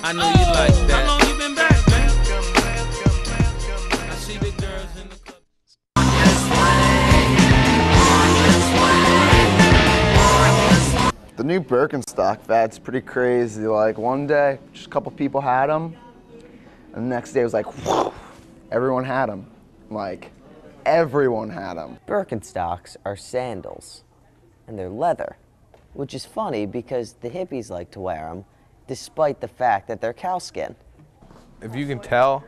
I know you like that. How long you been back, man? I see the girls in the club. The new Birkenstock fad's pretty crazy. Like one day, just a couple people had them, and the next day it was like, whoa, everyone had them. Like, everyone had them. Birkenstocks are sandals, and they're leather, which is funny because the hippies like to wear them, despite the fact that they're cowskin. If you can tell,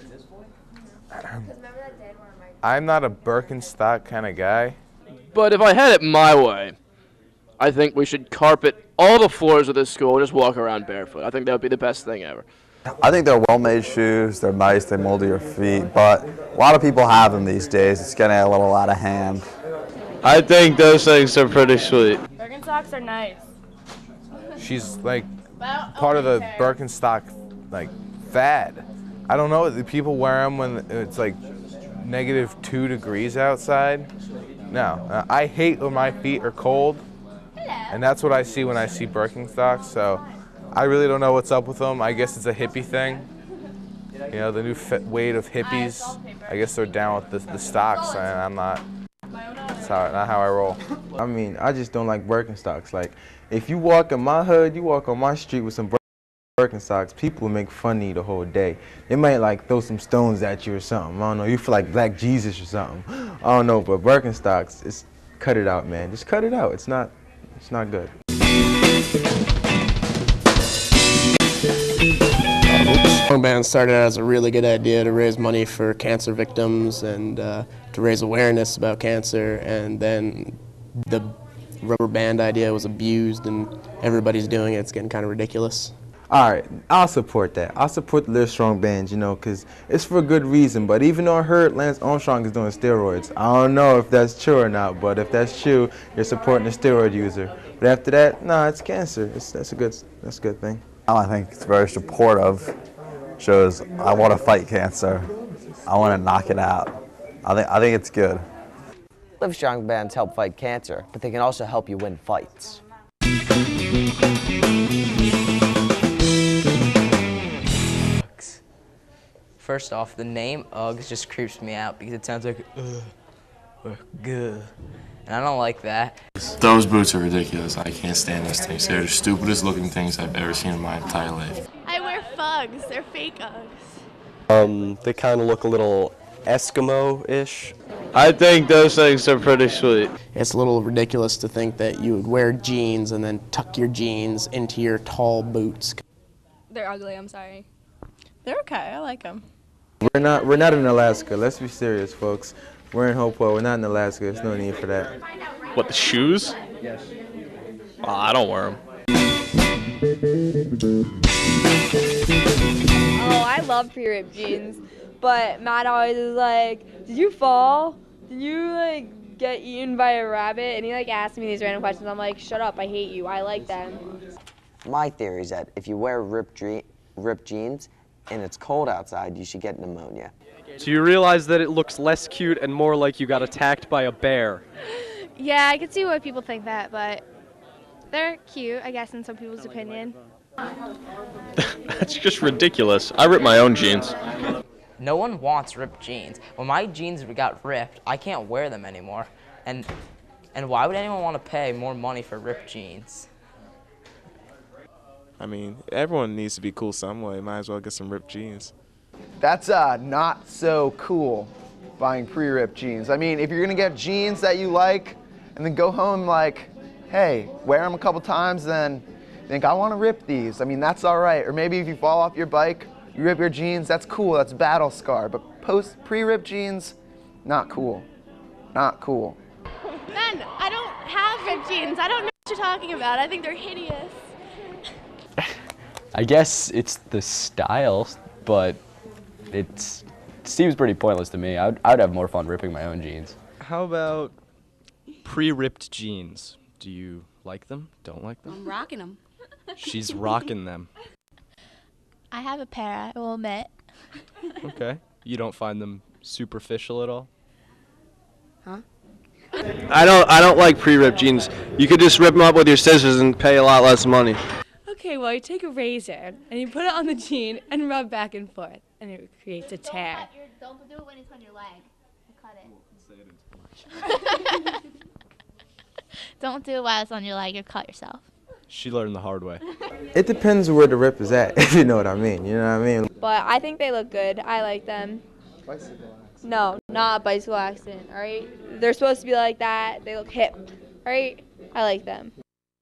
I'm not a Birkenstock kind of guy. But if I had it my way, I think we should carpet all the floors of this school and just walk around barefoot. I think that would be the best thing ever. I think they're well-made shoes. They're nice. They mold to your feet. But a lot of people have them these days. It's getting a little out of hand. I think those things are pretty sweet. Birkenstocks are nice. She's like part of the Birkenstock like fad. I don't know. The people wear them when it's like -2 degrees outside. No, I hate when my feet are cold. And that's what I see when I see Birkenstocks, so I really don't know what's up with them. I guess it's a hippie thing. You know, the new wave of hippies. I guess they're down with the stocks, and I'm not. That's not how I roll. I mean, I just don't like Birkenstocks. Like, if you walk in my hood, you walk on my street with some Birkenstocks, people will make fun of you the whole day. They might like throw some stones at you or something. I don't know. You feel like Black Jesus or something. I don't know, but Birkenstocks, it's cut it out, man. Just cut it out. It's not good. Strong Band started out as a really good idea to raise money for cancer victims and to raise awareness about cancer, and then the rubber band idea was abused and everybody's doing it. It's getting kind of ridiculous. All right, I'll support that. I'll support the Live Strong Band, you know, because it's for a good reason. But even though I heard Lance Armstrong is doing steroids, I don't know if that's true or not. But if that's true, you're supporting a steroid user. But after that, nah, it's cancer. That's a good thing. I think it's very supportive. Shows I want to fight cancer. I want to knock it out. I think it's good. Live Strong bands help fight cancer, but they can also help you win fights. First off, the name Uggs just creeps me out because it sounds like or good, and I don't like that. Those boots are ridiculous. I can't stand those things. They're the stupidest looking things I've ever seen in my entire life. I wear Fugs. They're fake Uggs. They kind of look a little Eskimo-ish. I think those things are pretty sweet. It's a little ridiculous to think that you would wear jeans and then tuck your jeans into your tall boots. They're ugly, I'm sorry. They're okay, I like them. We're not in Alaska. Let's be serious, folks. We're in Hopewell. We're not in Alaska. There's no need for that. What, the shoes? Yes. I don't wear them. Oh, I love pre-ripped jeans, but Matt always is like, did you fall? Did you like get eaten by a rabbit? And he like asks me these random questions. I'm like, shut up, I hate you. I like them. My theory is that if you wear ripped jeans and it's cold outside, you should get pneumonia. So you realize that it looks less cute and more like you got attacked by a bear. Yeah, I can see why people think that, but they're cute, I guess, in some people's opinion. That's just ridiculous. I rip my own jeans. No one wants ripped jeans. When my jeans got ripped, I can't wear them anymore. And why would anyone want to pay more money for ripped jeans? I mean, everyone needs to be cool some way. Might as well get some ripped jeans. That's not so cool, buying pre-ripped jeans. I mean, if you're gonna get jeans that you like and then go home like, hey, wear them a couple times, then think, I wanna rip these. I mean, that's all right. Or maybe if you fall off your bike, you rip your jeans, that's cool, that's battle scar. But pre-ripped jeans, not cool, not cool. Men, I don't have ripped jeans. I don't know what you're talking about. I think they're hideous. I guess it's the style, but it seems pretty pointless to me. I'd have more fun ripping my own jeans. How about pre-ripped jeans? Do you like them? Don't like them? I'm rocking them. She's rocking them. I have a pair, I will admit. Okay. You don't find them superficial at all? Huh? I don't like pre-ripped jeans. You could just rip them up with your scissors and pay a lot less money. Okay, well, you take a razor and you put it on the jean and rub back and forth, and it creates a tear. Don't do it when it's on your leg. Cut it. Don't do it while it's on your leg. You'll cut yourself. She learned the hard way. It depends where the rip is at, if you know what I mean. You know what I mean? But I think they look good. I like them. Bicycle accident. No, not a bicycle accident, all right? They're supposed to be like that. They look hip, all right? I like them.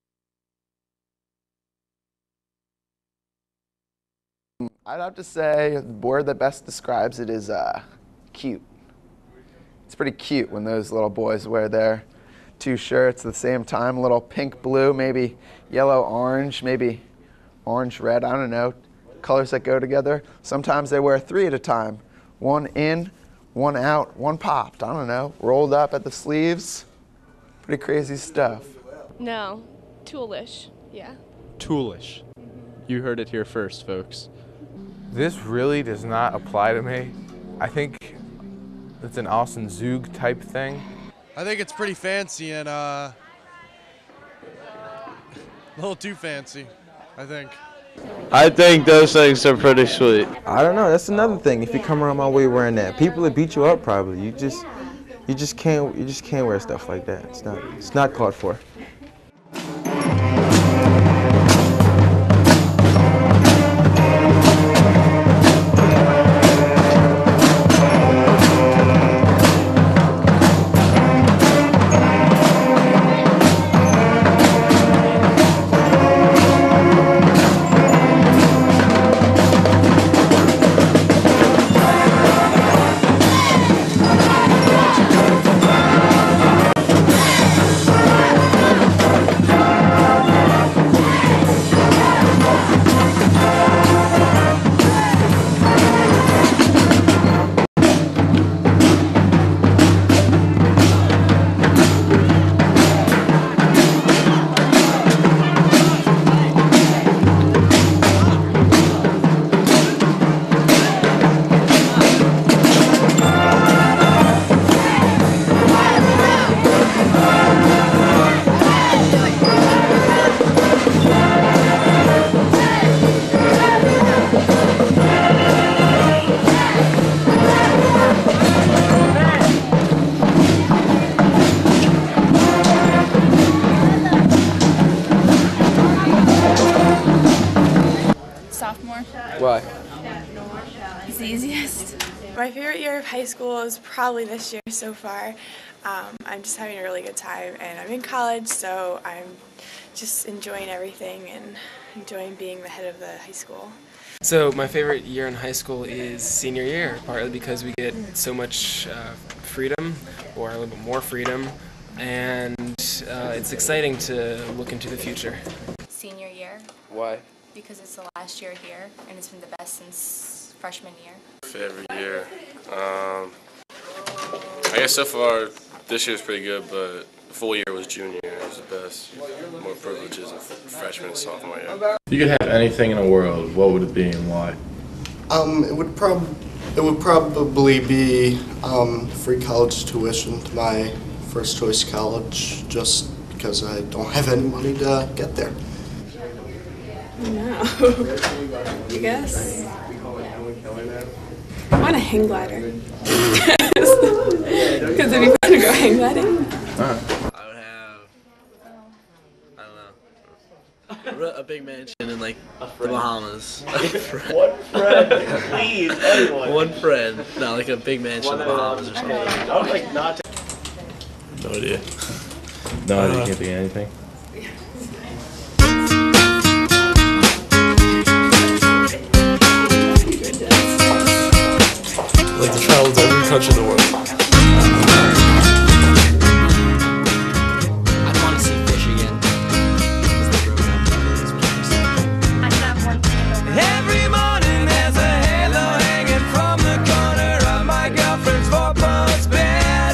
I'd have to say the word that best describes it is cute. It's pretty cute when those little boys wear their 2 shirts at the same time, a little pink, blue, maybe yellow, orange, maybe orange, red, I don't know, colors that go together. Sometimes they wear 3 at a time, 1 in, 1 out, 1 popped, I don't know, rolled up at the sleeves. Pretty crazy stuff. No, toolish, yeah. Toolish. You heard it here first, folks. This really does not apply to me. I think it's an Austin Zug type thing. I think it's pretty fancy and a little too fancy, I think. I think those things are pretty sweet. I don't know. That's another thing. If you come around my way wearing that, people will beat you up probably. You just can't wear stuff like that. It's not called for. Why? It's the easiest. My favorite year of high school is probably this year so far. I'm just having a really good time, and I'm in college, so I'm just enjoying everything and enjoying being the head of the high school. So my favorite year in high school is senior year, partly because we get so much freedom, or a little bit more freedom, and it's exciting to look into the future. Senior year. Why? Because it's the last year here, and it's been the best since freshman year. Favorite year. I guess so far this year's pretty good, but the full year was junior year. It was the best. More privileges of freshman and sophomore year. If you could have anything in the world, what would it be and why? It would probably be free college tuition to my first choice college, just because I don't have any money to get there. No. You guess? I want a hang glider. Because it'd be fun to go hang gliding. I would have, I don't know, a big mansion in like the Bahamas. One friend, please, anyone. One friend. No, like a big mansion in the Bahamas or something. I would like not to. No idea. No idea, you can't think of anything. I'd like to travel to every country in the world. I'd want to see fish again. Every morning there's a halo hanging from the corner of my girlfriend's 4-post bed.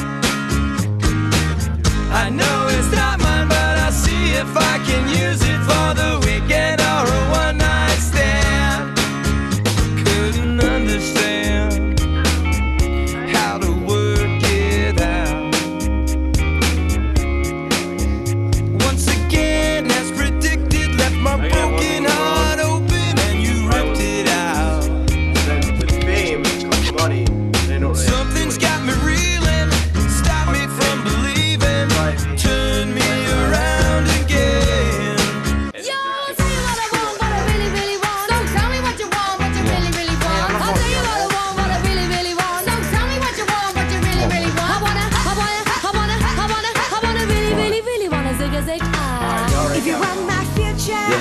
I know it's not mine, but I'll see if I can use it for the weekend or a one-night stand. Couldn't understand how to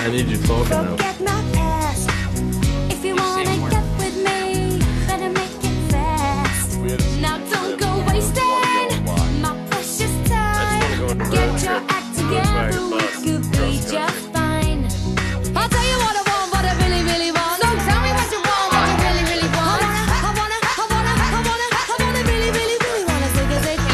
I need you talking now. Forget my past. If you wanna get with me, better make it fast. Now don't go wasting my precious time. Get your act together, we could be just fine. I'll tell you what I want, what I really, really want. So tell me what you want, what you really, really want. I wanna really, really, really wanna take a take.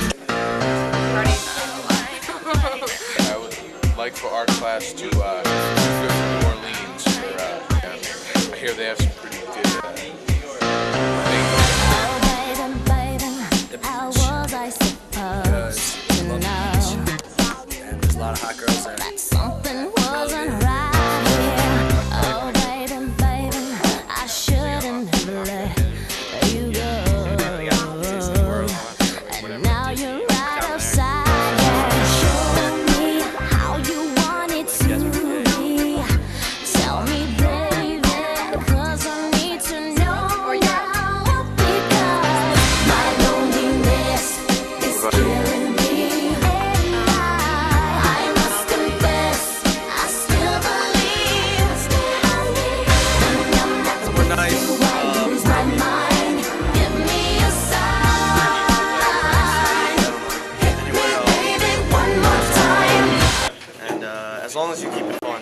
I would like for our class to go to New Orleans. I hear they have some pretty good How was I supposed to know And there's a lot of hot girls there. that something wasn't right here? Oh, baby, baby, I shouldn't have let you go. And now you're right outside. Yeah, show me how you want it to be. Tell me, baby, 'cause I need to know now. Because my loneliness is killing me. And I must confess, I still believe. We're nice. Lose my mind, give me a sign. Hit me, baby, one more time. And as long as you keep it fun.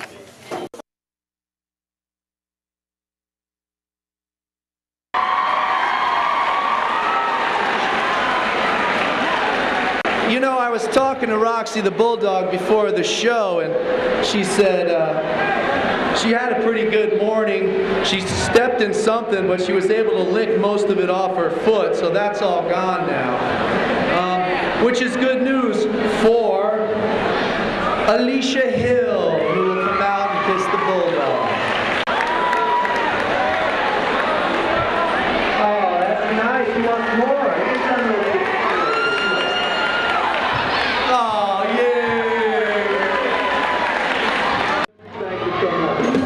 You know, I was talking to Roxy the Bulldog before the show, and she said she had a pretty good morning. She stepped in something, but she was able to lick most of it off her foot, so that's all gone now. Which is good news for Alicia Hill, who will come out and kiss the Bulldog. Oh, that's nice. You want more? Oh, yay! Thank you so much.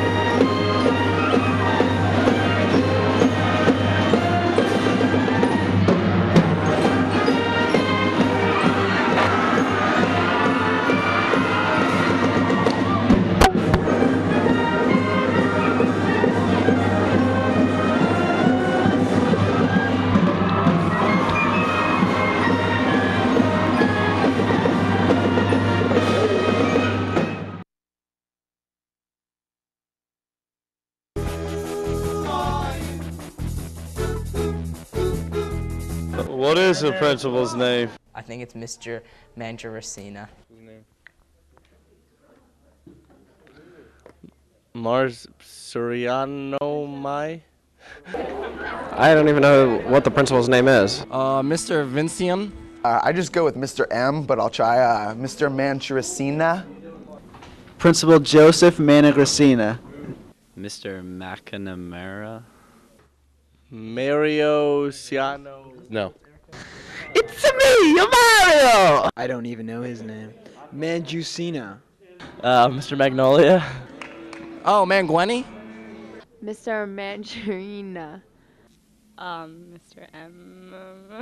What is the principal's name? I think it's Mr. Mangiaracina. Mars Suriano Mai? I don't even know what the principal's name is. Mr. Vincian? I just go with Mr. M, but I'll try Mr. Manchuracina. Principal Joseph Managracina. Mr. McNamara? Mario Ciano? No. It's me, your Mario! I don't even know his name. Manjucina. Mr. Magnolia? Oh, Mangwenny? Mr. Mandarina. Mr. M.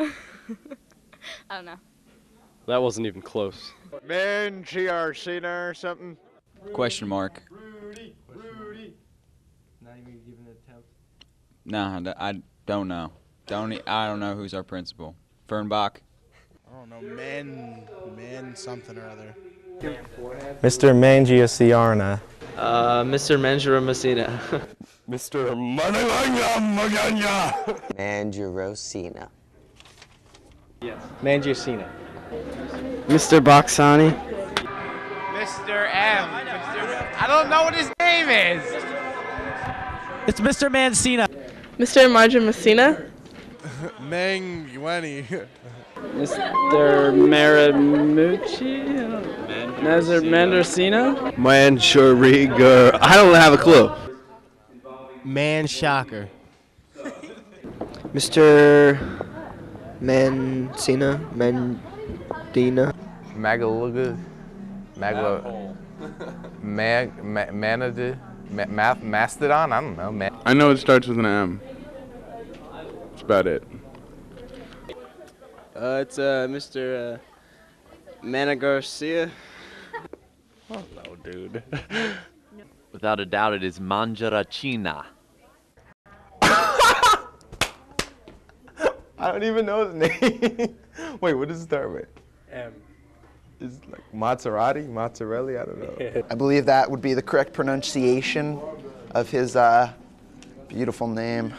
I don't know. That wasn't even close. Mangiaracina or something? Question mark. Rudy. Not even giving an attempt? No, I don't know. I don't know who's our principal. Fernbach? I don't know, man something or other. Mr. Mangiaciarna. Mr. Manjura Messina. Mr. Managanya. Mangiaracina. Yes. Mangiacina. Mr. Boxani. Mr. M. I don't know what his name is. It's Mr. Mancina. Mr. Marja Messina. Mangwenny. Mr. Maramucci? Nazar Mandarcina? Manchuriga. I don't have a clue. Man Shocker. Mr. Mancina. Mandina. Magaluga. Manade. Mastodon? I don't know. I know it starts with an M. That's about it. It's Mr. Mana Garcia. No, dude. Without a doubt, it is Mangiaracina. I don't even know his name. Wait, what does it start with? M. Is it like Maserati? Mozzarella? I don't know. I believe that would be the correct pronunciation of his beautiful name.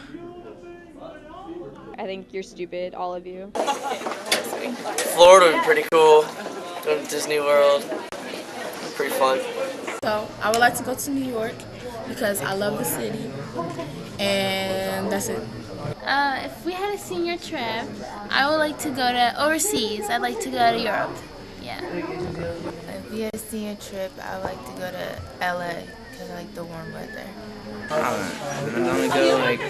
I think you're stupid, all of you. Florida would be pretty cool. Go to Disney World. Pretty fun. So I would like to go to New York because I love the city, and that's it. If we had a senior trip, I would like to go to overseas. I'd like to go to Europe. Yeah. If we had a senior trip, I would like to go to LA because I like the warm weather. I don't know. I'm gonna go like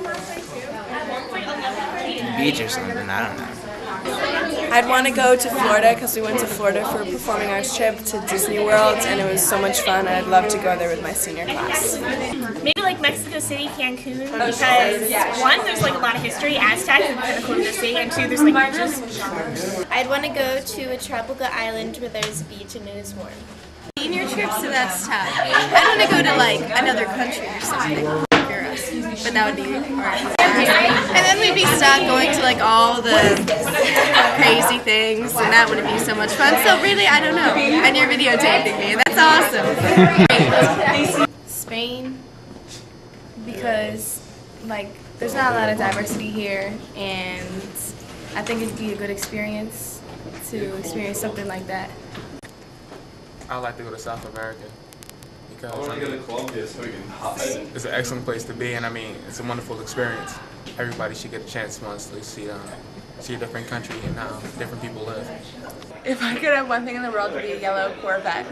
beach or something. I don't know. I'd want to go to Florida because we went to Florida for a performing arts trip to Disney World, and it was so much fun. I'd love to go there with my senior class. Maybe like Mexico City, Cancun, because one, there's like a lot of history, Aztecs, and kind of cool to see, and two, there's like beaches. I'd want to go to a tropical island where there's a beach and it is warm. Senior trips, so that's tough. I'd want to go to like another country or something. But that would be hard. And then we'd be stuck going to like all the crazy things, and that wouldn't be so much fun. So really, I don't know. And you're videotaping me, and that's awesome. Spain, because like there's not a lot of diversity here, and I think it'd be a good experience to experience something like that. I'd like to go to South America because I want to go to Colombia so we can hide. It's an excellent place to be, and I mean, it's a wonderful experience. Everybody should get a chance once to see a different country and how different people live. If I could have one thing in the world, it would be a yellow Corvette.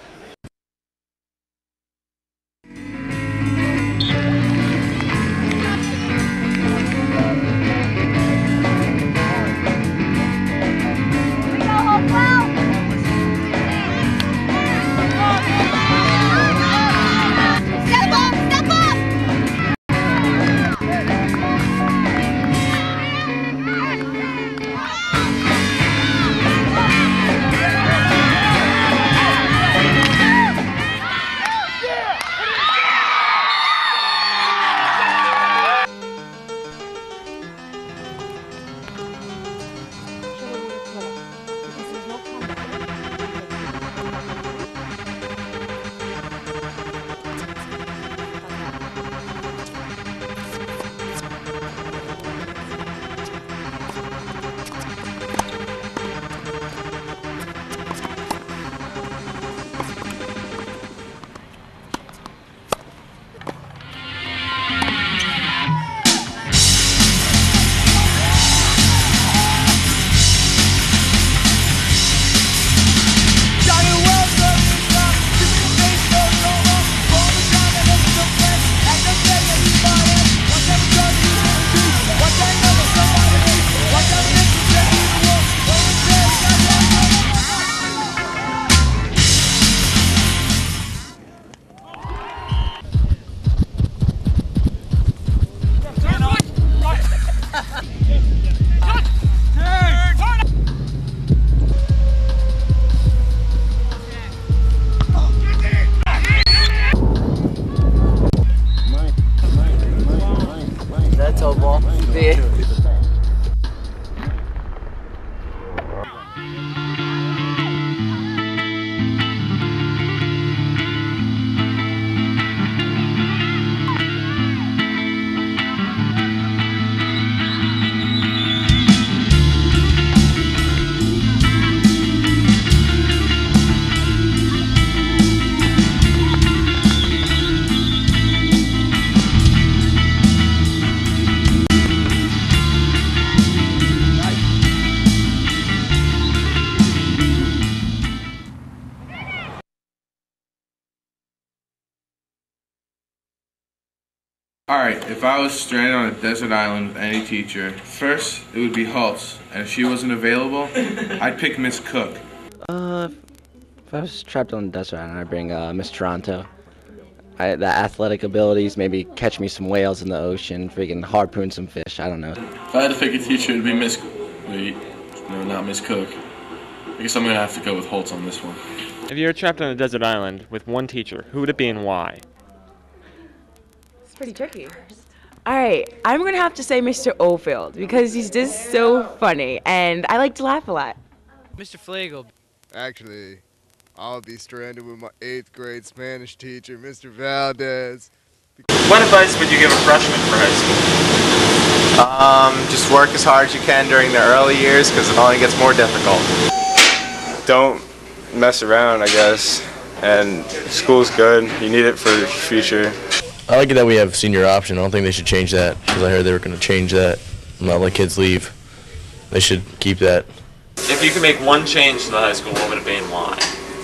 Alright, if I was stranded on a desert island with any teacher, first it would be Hulse, and if she wasn't available, I'd pick Miss Cook. If I was trapped on a desert island, I'd bring Miss Toronto. The athletic abilities, maybe catch me some whales in the ocean, freaking harpoon some fish, I don't know. If I had to pick a teacher, it'd be Miss... Wait, no, not Miss Cook. I guess I'm gonna have to go with Holtz on this one. If you were trapped on a desert island with one teacher, who would it be and why? It's pretty tricky. Alright, I'm gonna have to say Mr. Oldfield because he's just so funny and I like to laugh a lot. Mr. Flegel. Actually, I'll be stranded with my 8th grade Spanish teacher, Mr. Valdez. What advice would you give a freshman for high school? Just work as hard as you can during the early years because it only gets more difficult. Don't mess around, I guess. And school's good. You need it for the future. I like it that we have senior option. I don't think they should change that because I heard they were going to change that. Not let kids leave. They should keep that. If you could make one change to the high school, what would it be and why?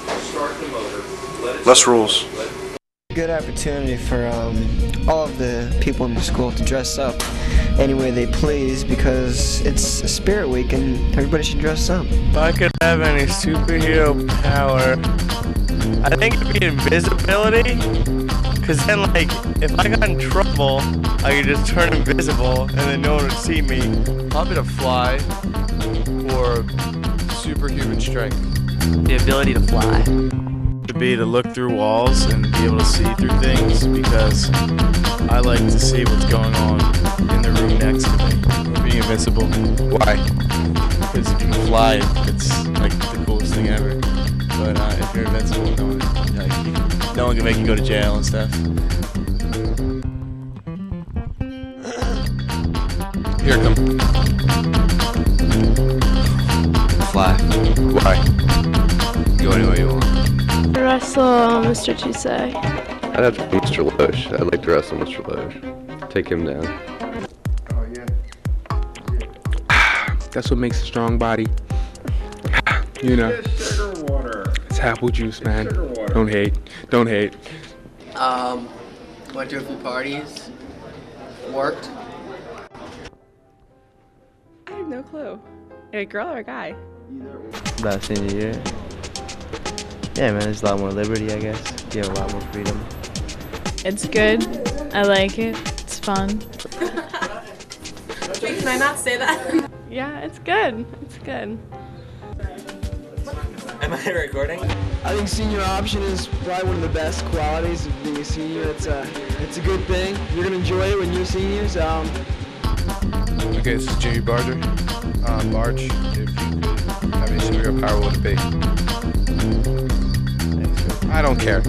Less rules. Good opportunity for all of the people in the school to dress up any way they please because it's a spirit week and everybody should dress up. If I could have any superhero power, I think it'd be invisibility. Because then, like, if I got in trouble, I could just turn invisible and then no one would see me. Probably to fly or superhuman strength. The ability to fly. To be to look through walls and be able to see through things because I like to see what's going on in the room next to me. Being invincible. Why? Because if you can fly, it's like the coolest thing ever. But if you're invincible, no one can make you go to jail and stuff. Here it comes. Fly. Why? Go anywhere you want. Wrestle Mr. Tusay. I'd have to be Mr. Loesch. I'd like to wrestle Mr. Loesch. Take him down. That's what makes a strong body. You know. It's apple juice, man. Don't hate. Don't hate. Went to a few parties. Worked. I have no clue. A girl or a guy? About senior year. Yeah, man, there's a lot more liberty, I guess. You have a lot more freedom. It's good. I like it. It's fun. Can I not say that? Yeah, it's good. It's good. Am I recording? I think senior option is probably one of the best qualities of being a senior. It's a good thing. You're gonna enjoy it when you're seniors. Okay, this is Jimmy Barger. Barge, if you could have any superhero power, what would it be? I don't care.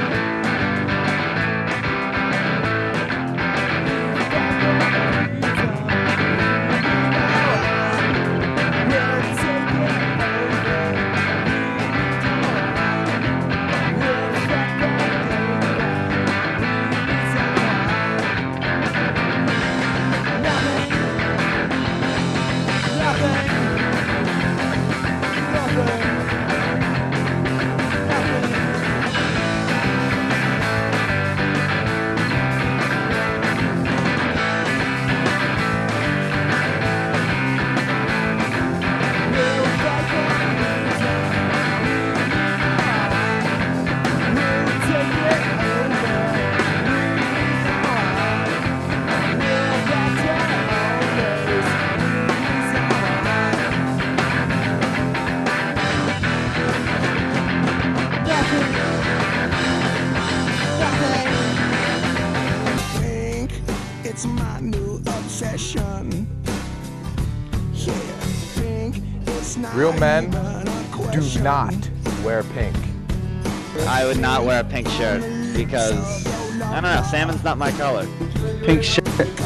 It's my new obsession. Yeah, pink, it's not Real men do not wear pink. I would not wear a pink shirt because, I don't know, salmon's not my color. Pink shirt.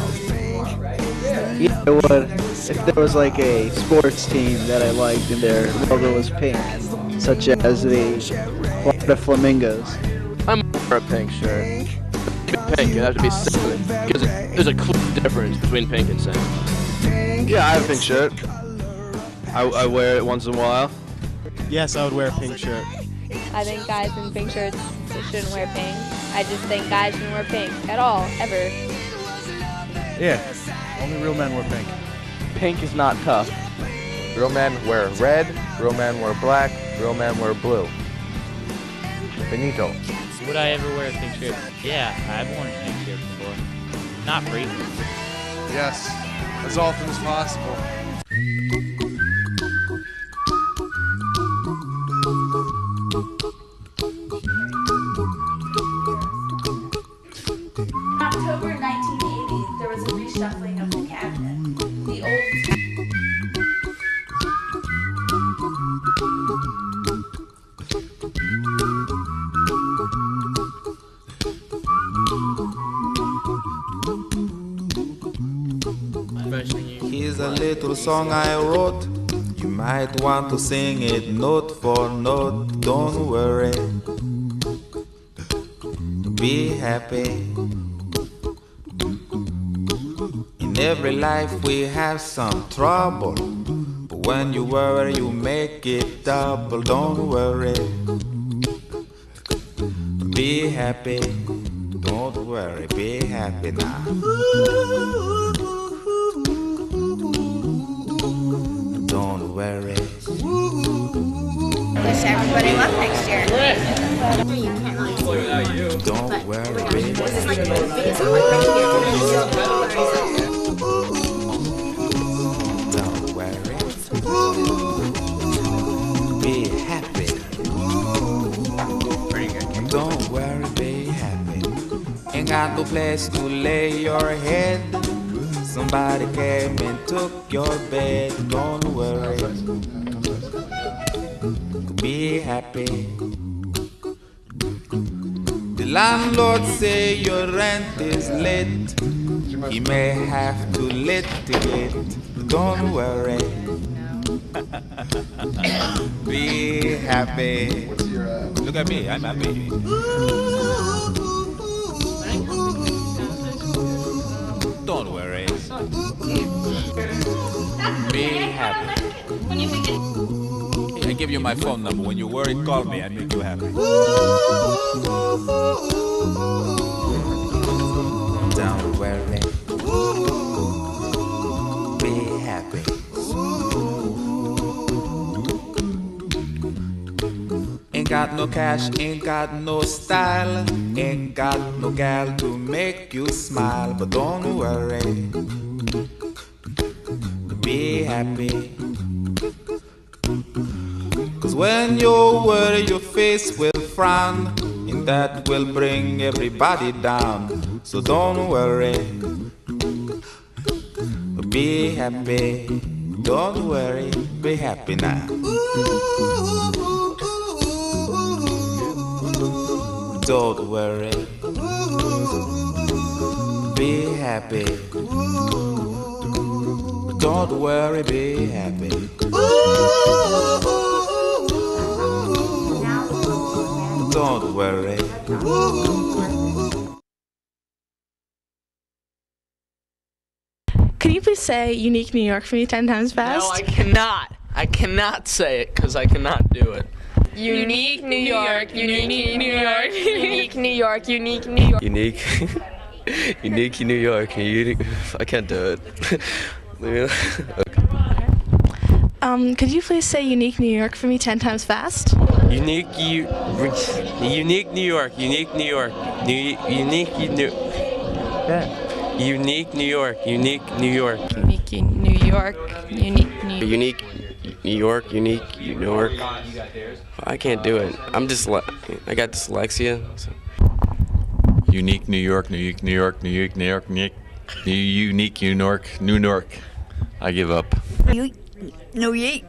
Yeah, I would. If there was like a sports team that I liked and their logo was pink, such as the Florida Flamingos. I'm for a pink shirt. Pink, it has to be salmon because there's a clear difference between pink and salmon. Yeah, I have a pink shirt. I wear it once in a while. Yes, I would wear a pink shirt. I think guys in pink shirts shouldn't wear pink. I just think guys shouldn't wear pink at all, ever. Yeah, only real men wear pink. Pink is not tough. Real men wear red, real men wear black, real men wear blue. Benito. Would I ever wear a pink shirt? Yeah, I've worn a pink shirt before. Not frequently. Yes, as often as possible. Here's a little song I wrote. You might want to sing it note for note. Don't worry, be happy. In every life we have some trouble, but when you worry you make it double. Don't worry, be happy. Don't worry, be happy now. Don't worry. Wish everybody luck next year. Don't worry. Don't worry. Be happy. Don't worry, be happy. Ain't got no place to lay your head. Somebody came and took your bed. Don't worry, be happy. The landlord say your rent is late. He may have to litigate. Don't worry, be happy. Look at me, I'm happy. Don't worry. Be happy. I give you my phone number. When you're worried, call me. I make you happy. Don't worry. Be happy. Ain't got no cash, ain't got no style, ain't got no gal to make you smile. But don't worry, be happy. Cause when you worry your face will frown, and that will bring everybody down. So don't worry, be happy. Don't worry, be happy now. Don't worry, be happy. Don't worry, be happy. Don't worry. Can you please say Unique New York for me 10 times fast? No, I cannot. I cannot say it because I cannot do it. Unique New York, unique New York, unique New York, unique New York. Unique. Unique New York. Unique. I can't do it. Could you please say Unique New York for me 10 times fast? Unique New York, unique New York, unique New York, unique New York, unique New York. Unique New York, unique Unique New York, unique New York. I can't do it. I got dyslexia. So. Unique New York, unique New York, unique New York, unique New York, New York. I give up. New York.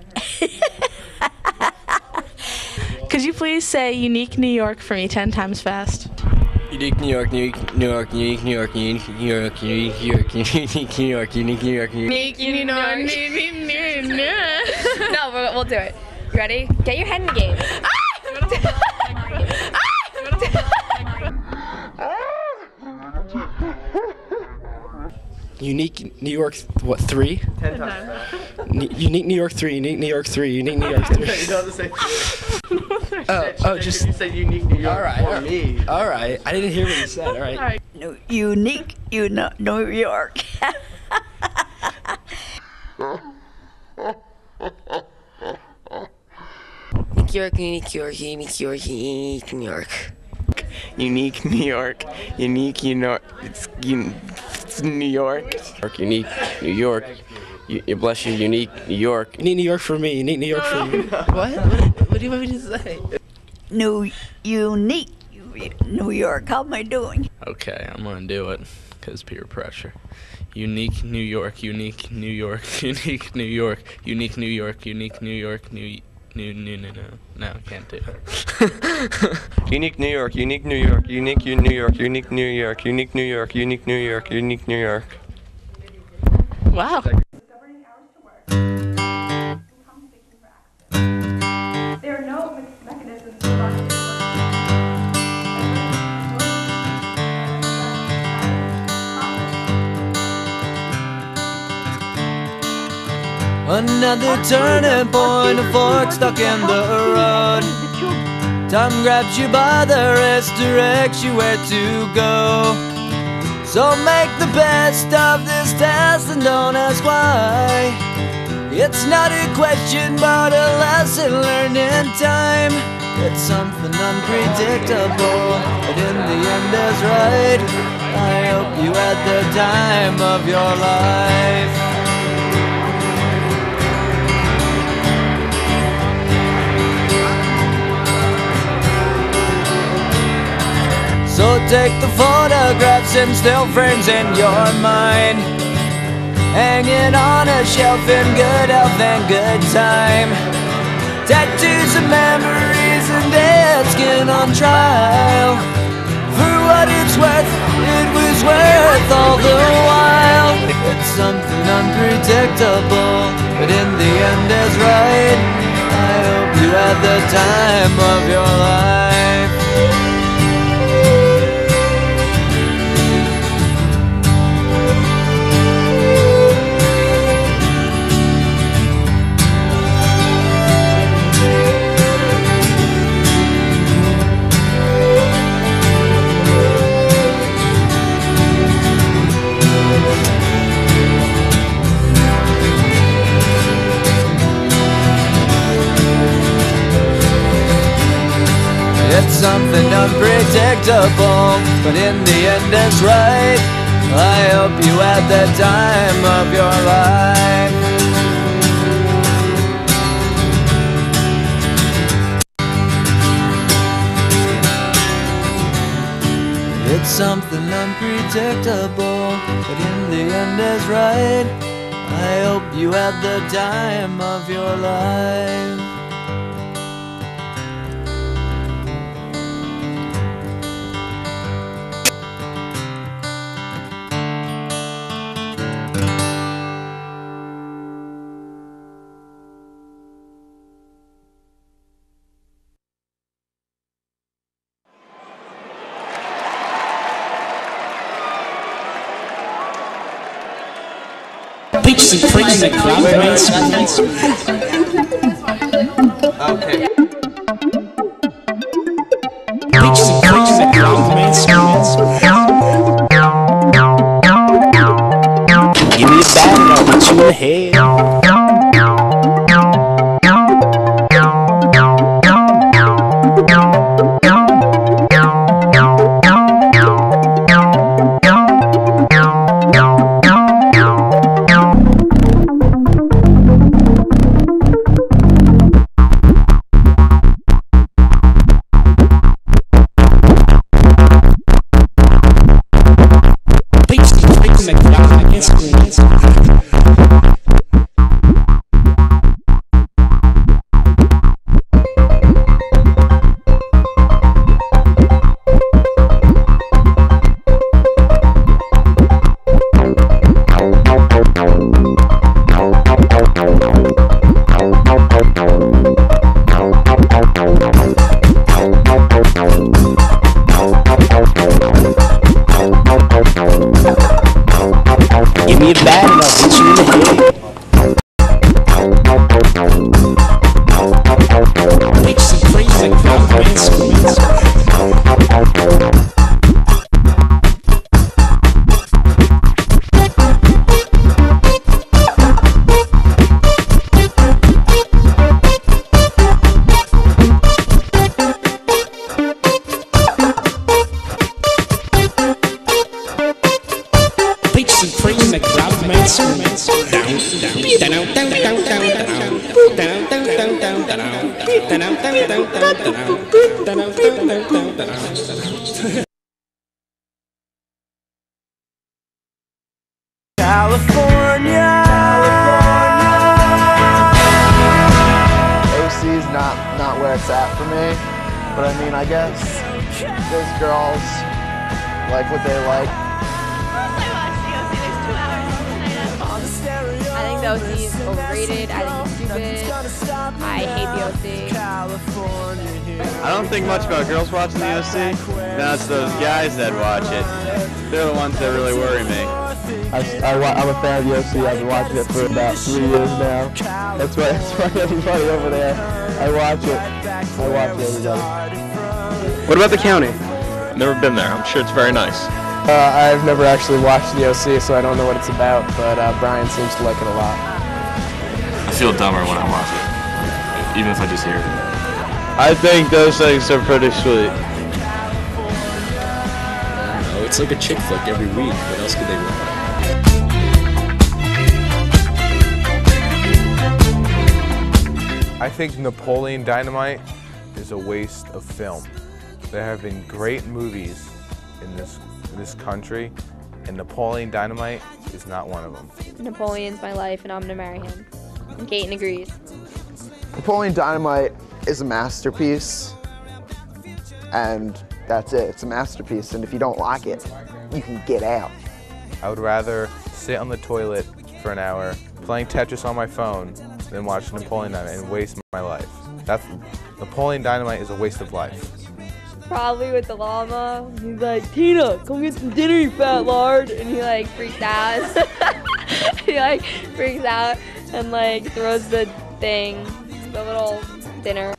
Could you please say Unique New York for me 10 times fast? Unique New York, unique New York, unique New York, unique New York, unique New York, unique New York, unique New York, unique New York, unique New York. No, we'll do it. You ready? Get your head in the game. Unique New York, what, 3? 10 times. Unique New York 3, unique New York 3, unique New York 3. You don't have to say 3. Just you said unique New York for me. All right, I didn't hear what you said. All right. No, unique, New York. New York, unique York, unique York, unique New York. Unique New York, unique New York, it's New York. Unique New York. You bless you, unique New York. Unique New York for me, unique New York for you. What do you want me to say? Unique New York. How am I doing? Okay, I'm gonna do it because peer pressure. Unique New York, unique New York, unique New York, unique New York, unique New York, no, I can't do it. Unique New York, unique New York, unique New York, unique New York, unique New York, unique New York, unique New York. Wow. There are no mechanisms for Another turning point, a fork stuck in the road. Time grabs you by the wrist, directs you where to go. So make the best of this test and don't ask why. It's not a question but a lesson learned in time. It's something unpredictable, but in the end is right. I hope you had the time of your life. So take the photographs and still frames in your mind, hanging on a shelf in good health and good time. Tattoos of memories and dead skin on trial. For what it's worth, it was worth all the while. It's something unpredictable, but in the end is right. I hope you had the time of your life. It's something unpredictable, but in the end it's right. I hope you had the time of your life. It's something unpredictable, but in the end is right. I hope you had the time of your life. Peaches and cream and Okay. Peaches and cream and give me a bag and I'll hit you in the head. California. OC's not where it's at for me, but I mean, I guess those girls like what they like. I think the OC is overrated. I think it's stupid. I hate the OC. I don't think much about girls watching the OC. No, it's those guys that watch it. They're the ones that really worry me. I'm a fan of the OC. I've been watching it for about 3 years now. That's why everybody over there. I watch it everybody. What about the county? Never been there. I'm sure it's very nice. I've never actually watched the OC, so I don't know what it's about, but Brian seems to like it a lot. I feel dumber when I watch it, even if I just hear it. I think those things are pretty sweet. No, it's like a chick flick every week. What else could they want? I think Napoleon Dynamite is a waste of film. There have been great movies in this country, and Napoleon Dynamite is not one of them. Napoleon's my life, and I'm gonna marry him. And Kaiten agrees. Napoleon Dynamite is a masterpiece, and that's it. It's a masterpiece, and if you don't like it, you can get out. I would rather sit on the toilet for an hour playing Tetris on my phone than watch Napoleon Dynamite and waste my life. Napoleon Dynamite is a waste of life. Probably with the llama. He's like, Tina, come get some dinner, you fat lard. And he like freaks out. He like freaks out and like throws the thing, the little dinner.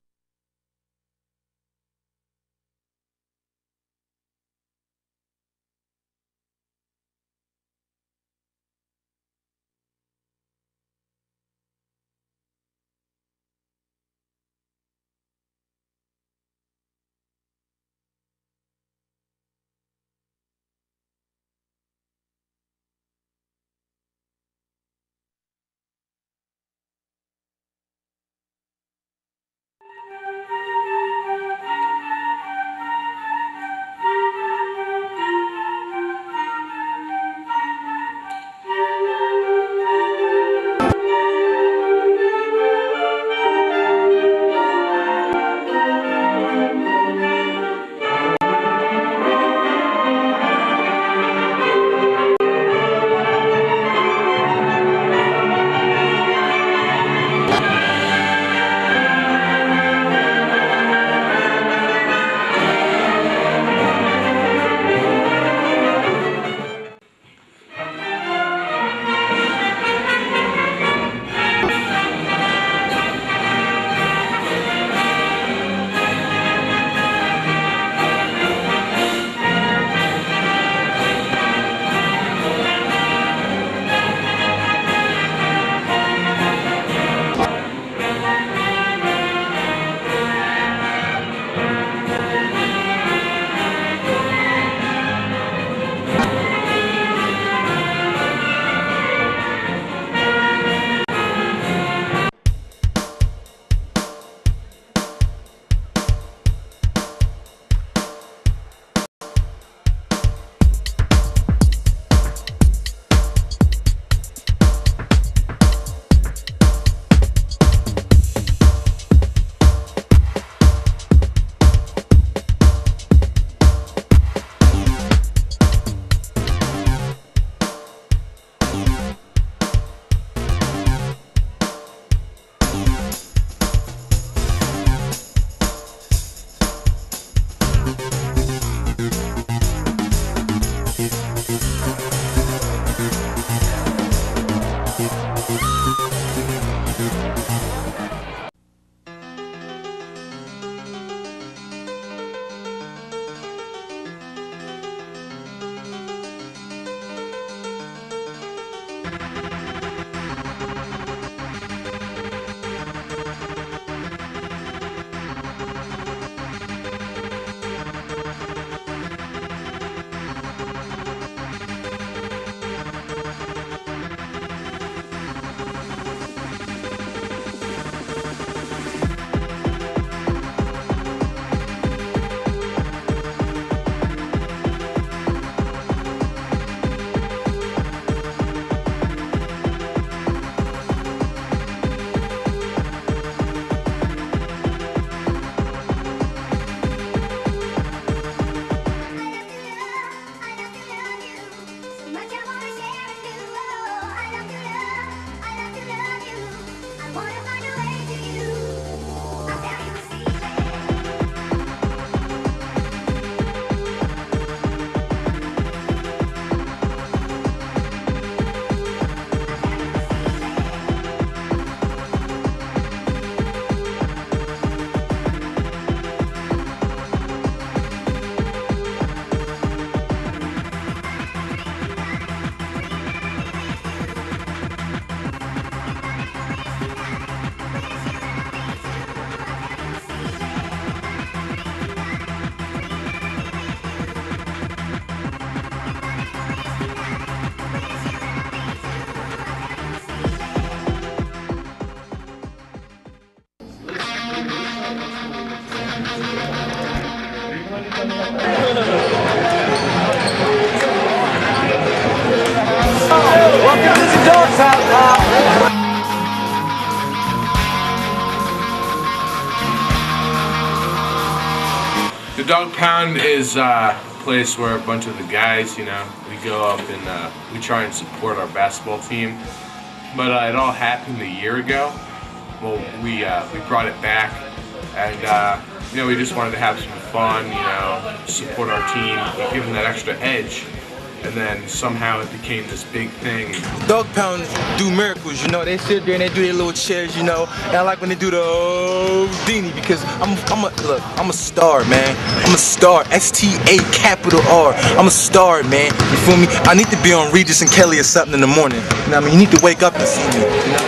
Dog Pound is a place where a bunch of the guys, you know, we go up and we try and support our basketball team. But it all happened a year ago. Well, we brought it back, and you know, we just wanted to have some fun, you know, support our team, give them that extra edge. And then somehow it became this big thing. Dog Pound do miracles, you know. They sit there and they do their little chairs, you know. And I like when they do the Houdini because I'm a star, man. I'm a star. STAR. I'm a star, man. You feel me? I need to be on Regis and Kelly or something in the morning. You know what I mean? You need to wake up and see me. You know?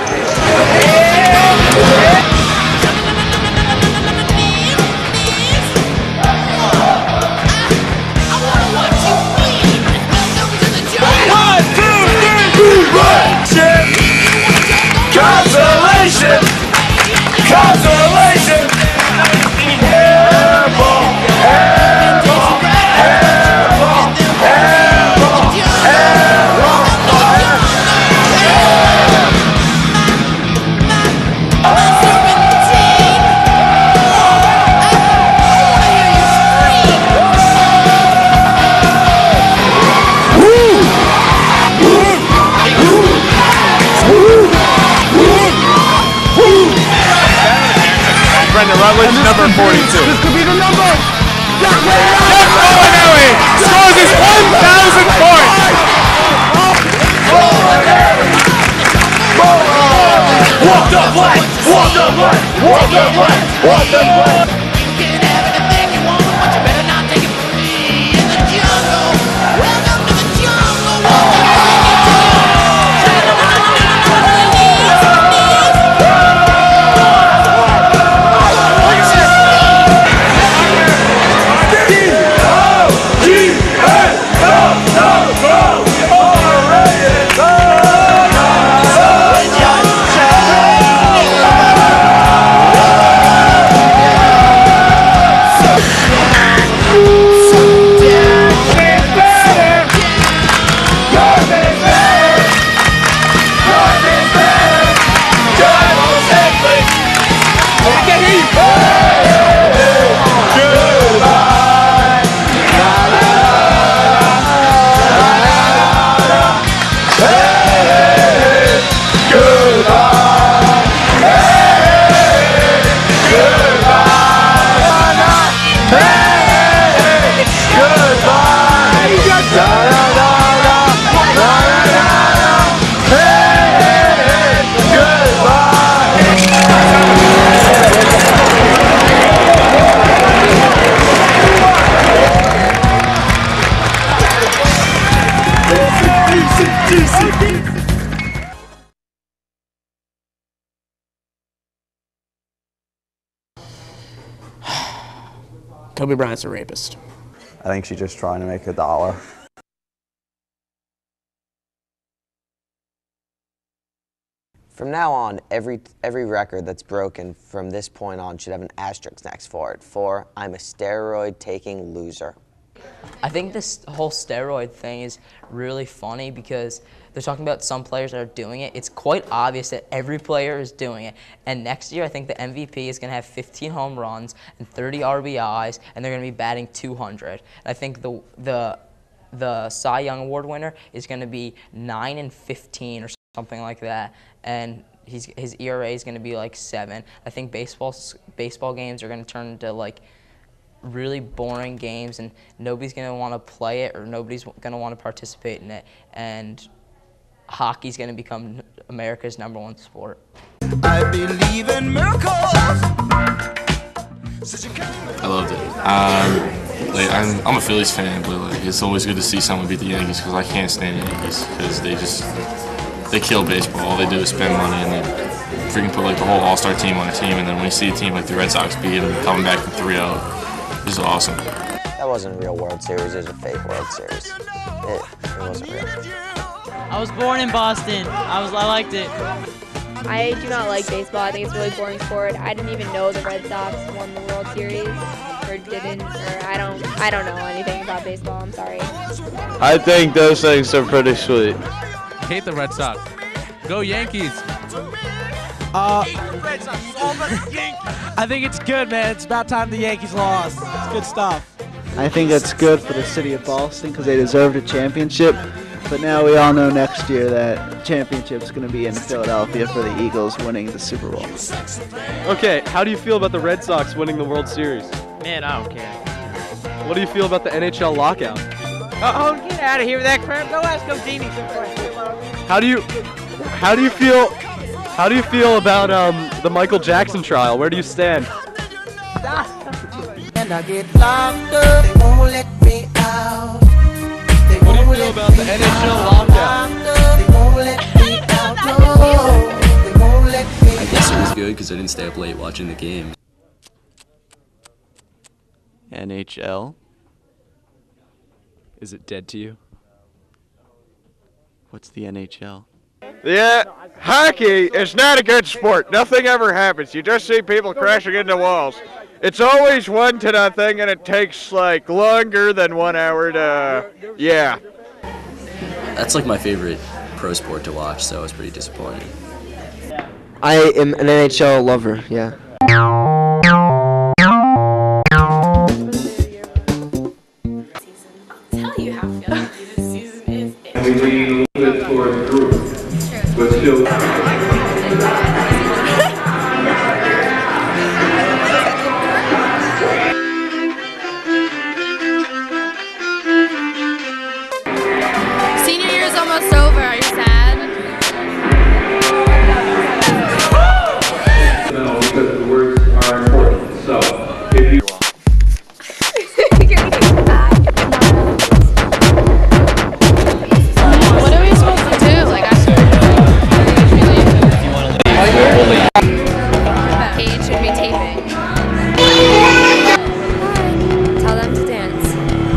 Consolation! Consolation! Airball! Airball! Airball! Airball! Brendan Rutledge, number 42. This could be the number. Jeff Molinelli scores his 1,000th point. Walk the flag! Walk the flag! Walk the flag! Walk the flag! Kobe Bryant's a rapist. I think she's just trying to make $1. From now on, every record that's broken from this point on should have an asterisk next for it. For I'm a steroid-taking loser. I think this whole steroid thing is really funny because they're talking about some players that are doing it. It's quite obvious that every player is doing it. And next year, I think the MVP is going to have 15 home runs and 30 RBIs, and they're going to be batting 200. And I think the Cy Young Award winner is going to be 9 and 15 or something like that. And his ERA is going to be like 7. I think baseball games are going to turn into like really boring games, and nobody's going to want to play it or nobody's going to want to participate in it. And hockey's going to become America's #1 sport. I believe in miracles. I loved it. I'm a Phillies fan, but like, it's always good to see someone beat the Yankees because I can't stand the Yankees because they kill baseball. All they do is spend money and they freaking put like the whole all-star team on a team, and then when you see a team like the Red Sox beat them coming back from 3-0, this is awesome. That wasn't a real World Series, it was a fake World Series. It wasn't real. I was born in Boston. I liked it. I do not like baseball. I think it's a really boring sport. I didn't even know the Red Sox won the World Series, or didn't, or I don't know anything about baseball. I'm sorry. I think those things are pretty sweet. I hate the Red Sox. Go Yankees. I think it's good, man. It's about time the Yankees lost. It's good stuff. I think it's good for the city of Boston because they deserved a championship. But now we all know next year that the championship's going to be in Philadelphia for the Eagles winning the Super Bowl. Okay, how do you feel about the Red Sox winning the World Series? Man, I don't care. What do you feel about the NHL lockout? Oh, get out of here with that crap. Go ask Odini some questions. How do you feel about the Michael Jackson trial? Where do you stand? And I get locked up, they won't let me out. What do you feel about the NHL lockout? They won't let me out. No, they won't let me out. I guess it was good because I didn't stay up late watching the game. NHL? Is it dead to you? What's the NHL? Yeah, hockey is not a good sport. Nothing ever happens. You just see people crashing into walls. It's always 1-0, and it takes like longer than 1 hour to, yeah. That's like my favorite pro sport to watch, so I was pretty disappointed. I am an NHL lover, yeah. Tell you how filthy this season is. And we lean a little bit toward the group, but still. Senior year is almost over. Are you sad? No, because the words are important. So, if you. What are we supposed to do? Like, Paige should be taping. Tell them to dance.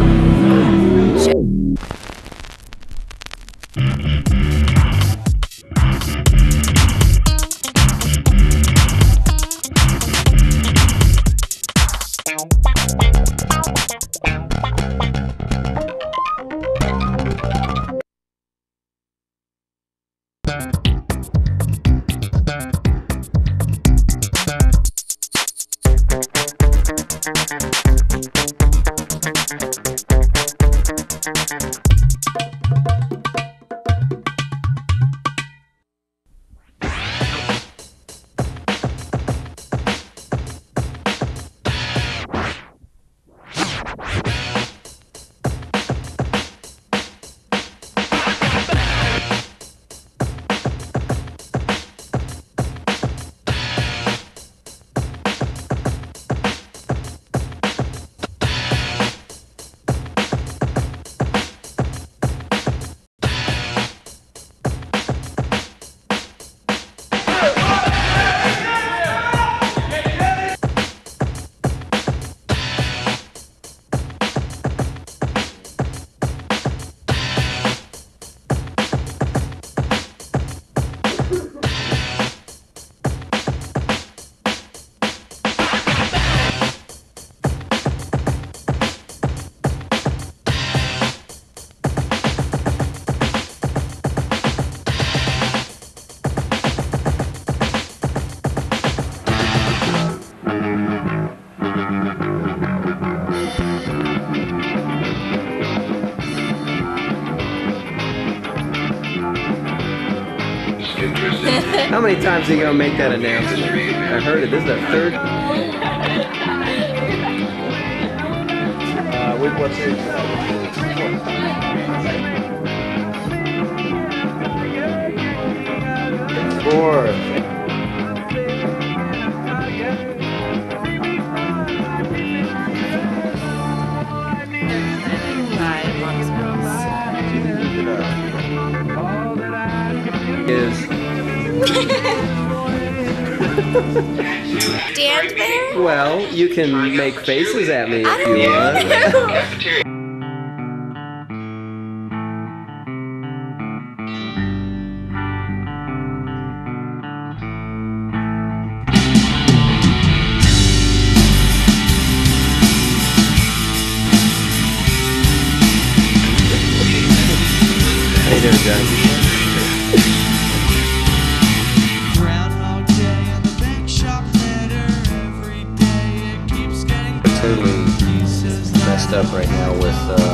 How many times are you gonna make that announcement? I heard it. This is the third. With what series? Four. Stand there? Well, you can make faces at me if you want. How you doing, John? Totally messed up right now with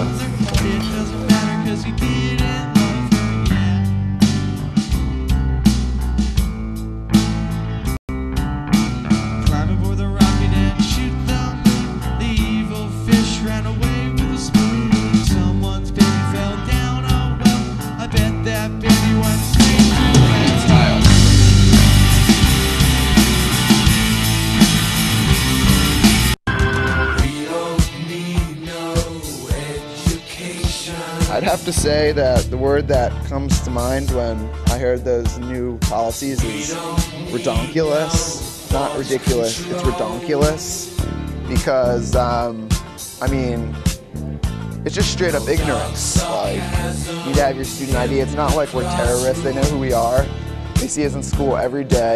I'd have to say that the word that comes to mind when I heard those new policies is redonkulous. Not ridiculous, it's redonkulous. Because, I mean, it's just straight up ignorance. Like, you need to have your student ID. It's not like we're terrorists. They know who we are. They see us in school every day.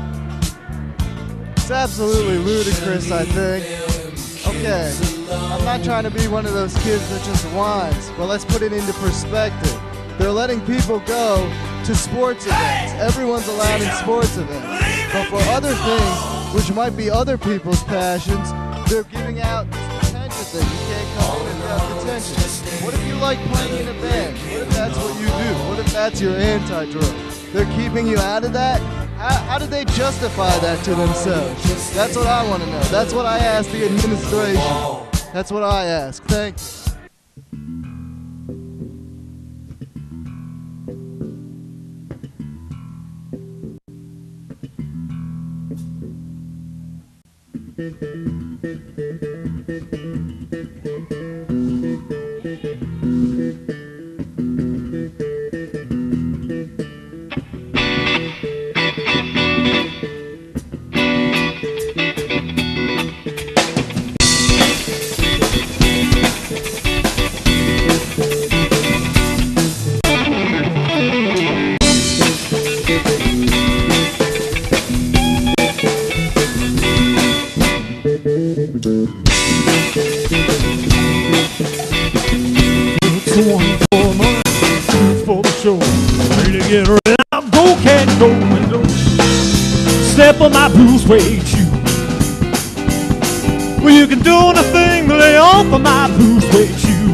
It's absolutely ludicrous, I think. Okay, I'm not trying to be one of those kids that just whines, but let's put it into perspective. They're letting people go to sports events. Everyone's allowed in sports events. But for other things, which might be other people's passions, they're giving out this detention thing. You can't come in without detention. What if you like playing in a band? What if that's what you do? What if that's your anti-drug? They're keeping you out of that? How did they justify that to themselves? That's what I want to know. That's what I ask the administration. That's what I ask. Thank you. Step on my blue suede shoe. Well, you can do anything but lay off of my blue suede shoe.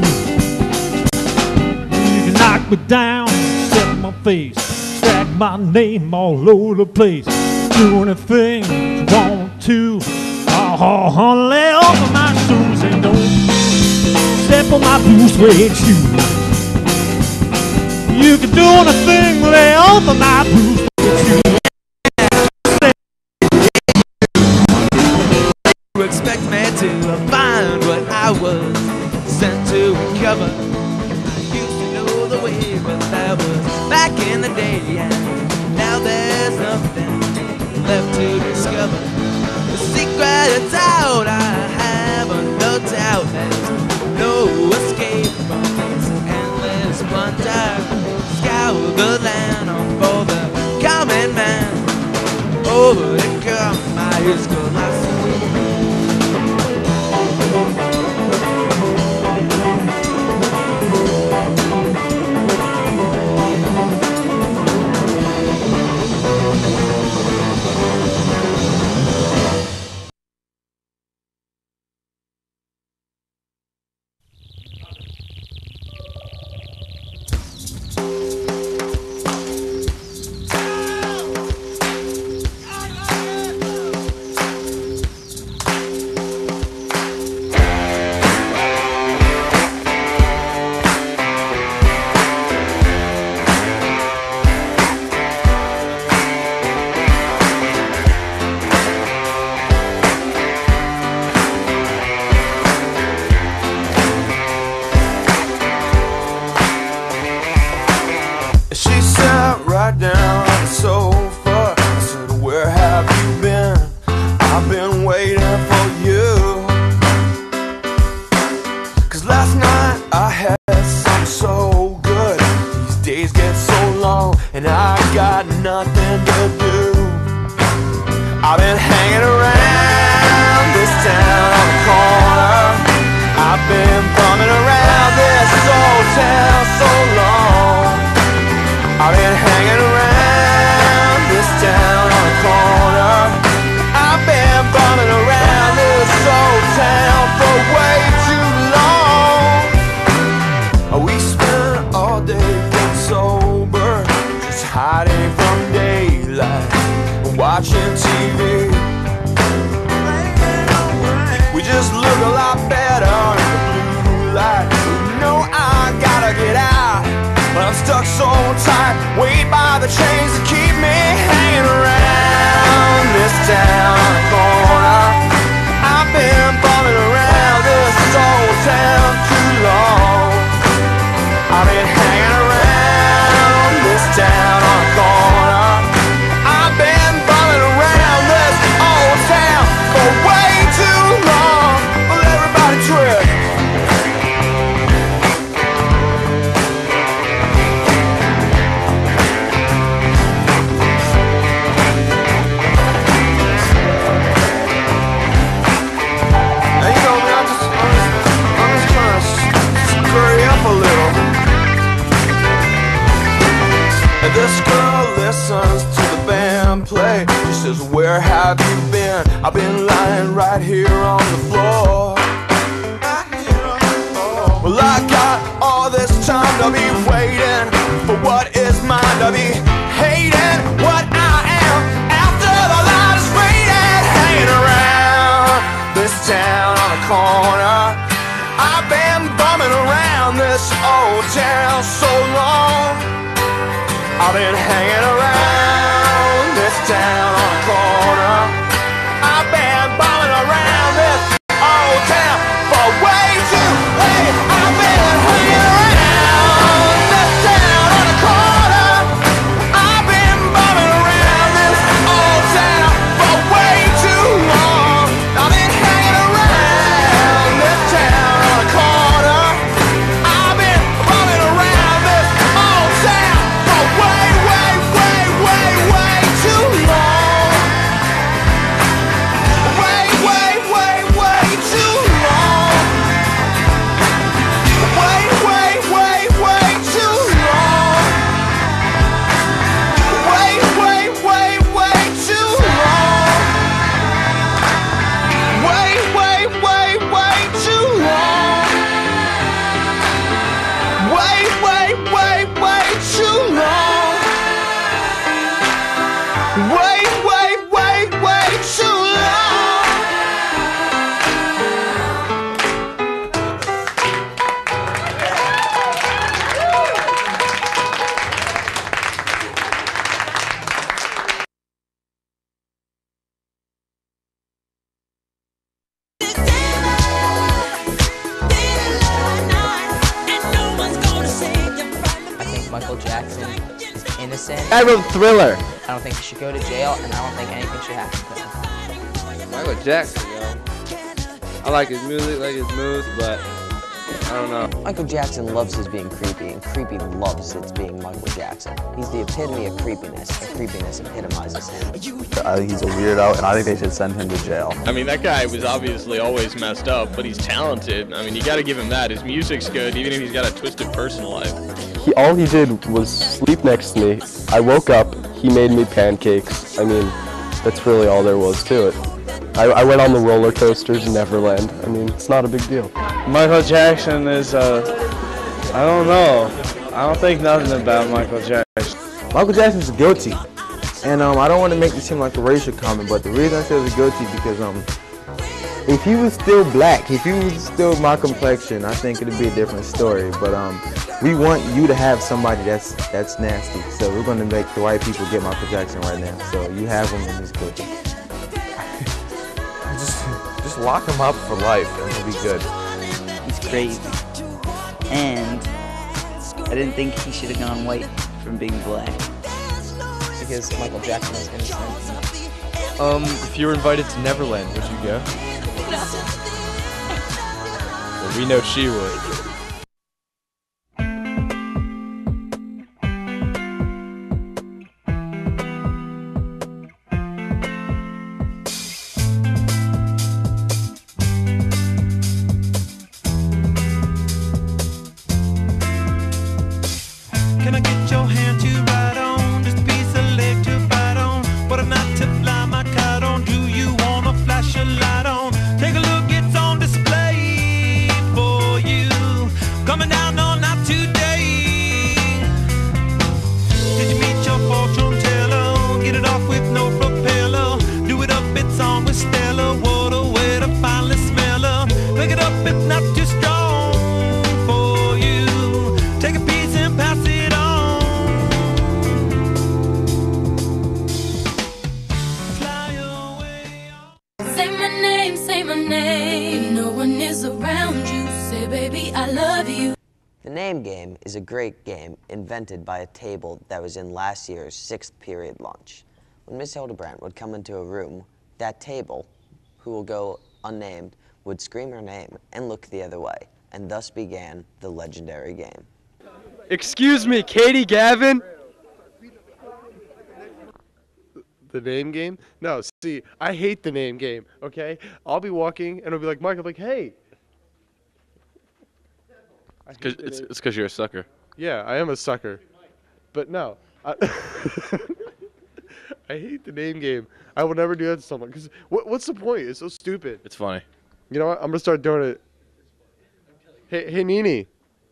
You can knock me down, step on my face, stack my name all over the place. Do anything you want to. Oh, lay off of my shoes and don't step on my blue suede shoe. You can do anything but lay off of my blue suede shoe. Expect me to find what I was sent to recover. Used to know the way, but that was back in the day, and now there's nothing left to discover. The secret is out, I have no doubt. There's no escape from this endless plunder. Scour the land for the common man. Over the come my school life. watching TV. We just look a lot better in the blue light. You know I gotta get out, but I'm stuck so tight, weighed by the chains that keep me hanging around this town corner. I've been bumming around this old town too long. I've been hanging around this town on a corner. I've been bumming around this old town for way too long. Well, everybody twist. Now, you know, man, I'm just trying to hurry up a little. And this girl listens to the band play. She says, where have you been? I've been lying right here on the floor. Well, I got all this time to be waiting for what is mine, to be hating what I am after the light is faded. Hanging around this town on a corner. I've been bumming around this old town so long. I've been hanging around this town on a corner. I've been bumming around this old town for way too late. I've been hanging around this town on a corner. I've been bumming around this old town for way too long. I've been hanging around this town on a corner. I've been bumming around this old town for way too long. Way too long. Way too long. Way too long. Way too long. Way too long. Way too long. I think Michael Jackson is innocent. I wrote Thriller. I don't think he should go to jail, and I don't think anything should happen to him. Michael Jackson, yo. I like his music, like his moves, but I don't know. Michael Jackson loves his being creepy, and creepy loves its being Michael Jackson. He's the epitome of creepiness, and creepiness epitomizes him. I think he's a weirdo, and I think they should send him to jail. I mean, that guy was obviously always messed up, but he's talented. I mean, you gotta give him that. His music's good, even if he's got a twisted personal life. All he did was sleep next to me. I woke up, he made me pancakes. I mean, that's really all there was to it. I went on the roller coasters in Neverland. I mean, it's not a big deal. Michael Jackson is, I don't know. I don't think nothing about Michael Jackson. Michael Jackson's guilty. And I don't want to make it seem like a racial comment, but the reason I say he's guilty because if he was still black, if he was still my complexion, I think it'd be a different story. But we want you to have somebody that's nasty. So we're going to make the white people get Michael Jackson right now. So you have him and he's guilty. Just lock him up for life and he'll be good. He's crazy. And I didn't think he should have gone white from being black. Because Michael Jackson is innocent. If you were invited to Neverland, would you go? Well, we know she would. Can I get your hand to ride on? This piece of leg to bite on. What a night to fly my kite on. Do you wanna flash a light on? Take a look, it's on display for you. game is a great game invented by a table that was in last year's 6th period lunch. When Miss Hildebrandt would come into a room, that table, who will go unnamed, would scream her name and look the other way, and thus began the legendary game. Excuse me, Katie Gavin? The name game? No, see, I hate the name game, okay? I'll be walking, and I'll be like, Mike, I'm like, hey. It's because you're a sucker. Yeah, I am a sucker. But no. I hate the name game. I will never do that to someone. Because what's the point? It's so stupid. It's funny. You know what? I'm going to start doing it. Hey, Nini.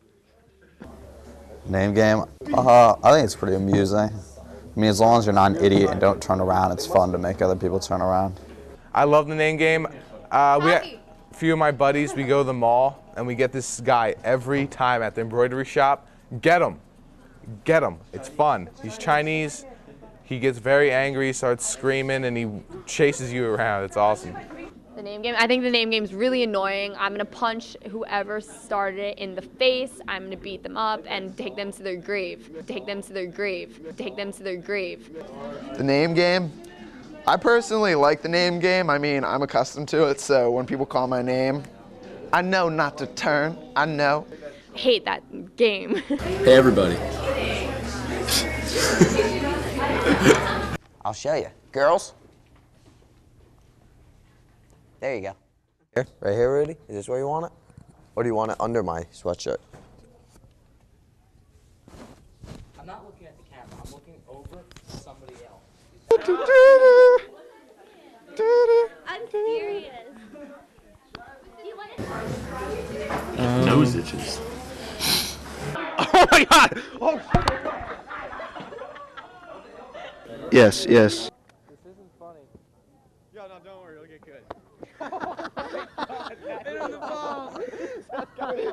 Name game? I think it's pretty amusing. I mean, as long as you're not an idiot and don't turn around, it's fun to make other people turn around. I love the name game. A few of my buddies, we go to the mall, and we get this guy every time at the embroidery shop. Get him. Get him. It's fun. He's Chinese. He gets very angry, starts screaming, and he chases you around. It's awesome. The name game? I think the name game's really annoying. I'm gonna punch whoever started it in the face. I'm gonna beat them up and take them to their grave. Take them to their grave. Take them to their grave. The name game? I personally like the name game. I mean, I'm accustomed to it, so when people call my name, I know not to turn. I know. Hate that game. Hey, everybody. I'll show you. Girls? There you go. Here, right here, Rudy. Is this where you want it? Or do you want it under my sweatshirt? I'm not looking at the camera. I'm looking over somebody else. I'm serious. Nose itches. Oh my God! Oh. Yes, yes. This isn't funny. Yo, no, don't worry. It'll get good.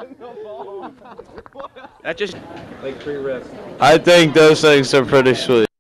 That just I think those things are pretty sweet.